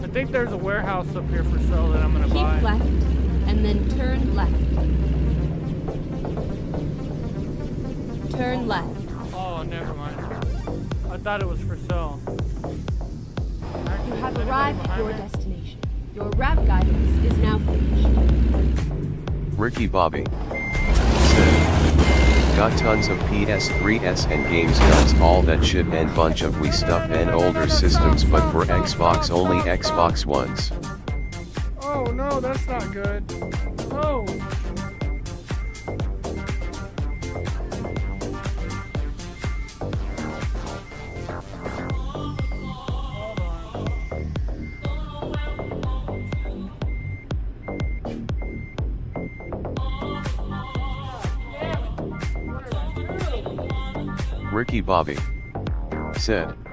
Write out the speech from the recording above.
I think there's a warehouse up here for sale that I'm gonna buy. Keep left, and then turn left. Turn left. Oh, never mind. I thought it was for sale. You have arrived at your destination. Your route guidance is now finished. Ricky Bobby said, got tons of PS3s and games guns, all that shit and bunch of Wii stuff and older systems, but for Xbox only Xbox Ones. Oh no, that's not good. Oh. Ricky Bobby said,